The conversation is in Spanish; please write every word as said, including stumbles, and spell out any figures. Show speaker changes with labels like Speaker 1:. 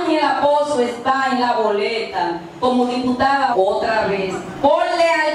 Speaker 1: Ángela Pozo está en la boleta como diputada otra vez. Por lealtad